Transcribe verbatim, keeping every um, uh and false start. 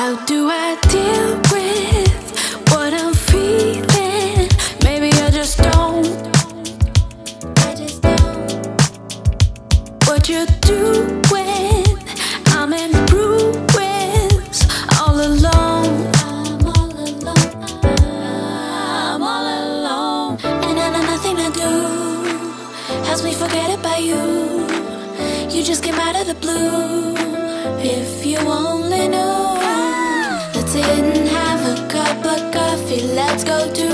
How do I deal with what I'm feeling? Maybe I just don't. I just don't. What you do when I'm in ruins, all alone. I'm all alone. I'm all alone. And I know nothing to do helps me forget about you. You just came out of the blue. If you only knew. Let's sit and have a cup of coffee. Let's go to